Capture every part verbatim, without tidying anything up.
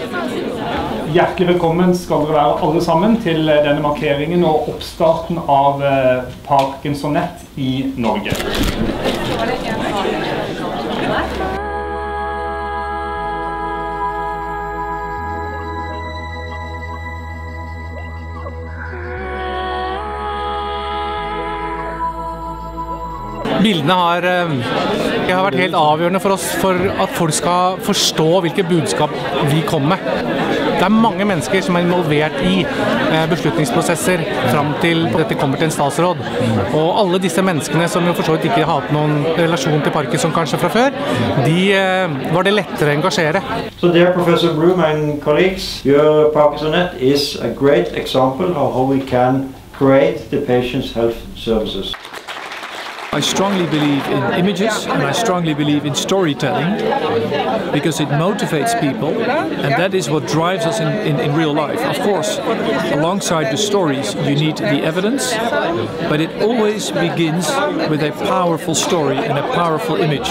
Hjertelig velkommen skal dere være alle sammen til denne markeringen og oppstarten av ParkinsonNet i Norge. Bildene har, har vært helt avgjørende for oss for at folk skal forstå hvilke budskap vi kommer med. Det er mange mennesker som er involvert i beslutningsprosesser fram til dette kommer til en statsråd. Og alle disse menneskene som jo for så vidt ikke har hatt noen relasjon til Parkinson kanskje fra før, de var det lettere å engasjere. So dear Professor Broom and colleagues, your ParkinsonNet is a great example of how we can create the patient's health services. I strongly believe in images and I strongly believe in storytelling because it motivates people and that is what drives us in, in, in real life. Of course, alongside the stories you need the evidence, but it always begins with a powerful story and a powerful image.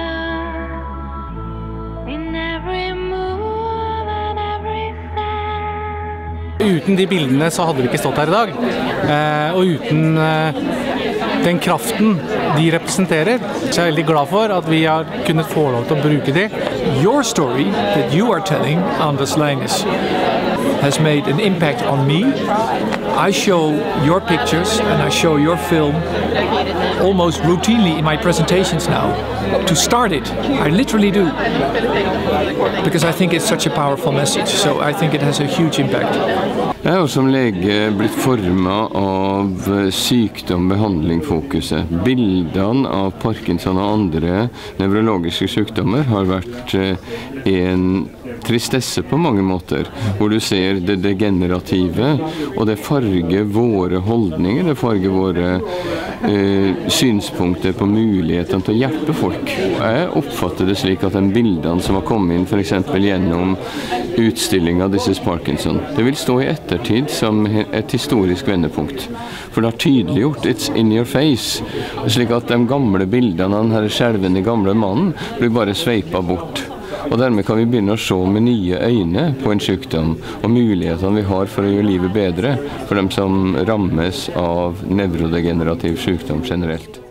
Uten de bildene så hadde vi ikke stått her i dag, eh, og uten eh, den kraften de representerer, så er jeg veldig glad for at vi har kunnet få lov til å bruke de. Your story that you are telling, Anders Linus, has made an impact on me. I show your pictures and I show your film almost routinely in my presentations now. To start it, I literally do. Because I think it's such a powerful message, so I think it has a huge impact. Jeg har som lege blitt formet av sykdom-behandling-fokuset. Bildene av Parkinson og andre nevrologiske sykdommer har vært en tristesse på mange måter, hvor du ser det degenerative, og det farger våre holdninger, det farger våre eh, synspunkter på muligheten til å hjelpe folk. Jeg oppfatter det slik at de bildene som har kommet inn, for eksempel gjennom utstilling av This is Parkinson, det vil stå i ettertid som et historisk vendepunkt. For det har tydeliggjort it's in your face, slik at de gamle bildene av denne skjelvende gamle mannen blir bare sveipet bort. Og dermed kan vi begynne å se med nye øyne på en sykdom, og mulighetene vi har for å gjøre livet bedre for dem som rammes av nevrodegenerativ sykdom generelt.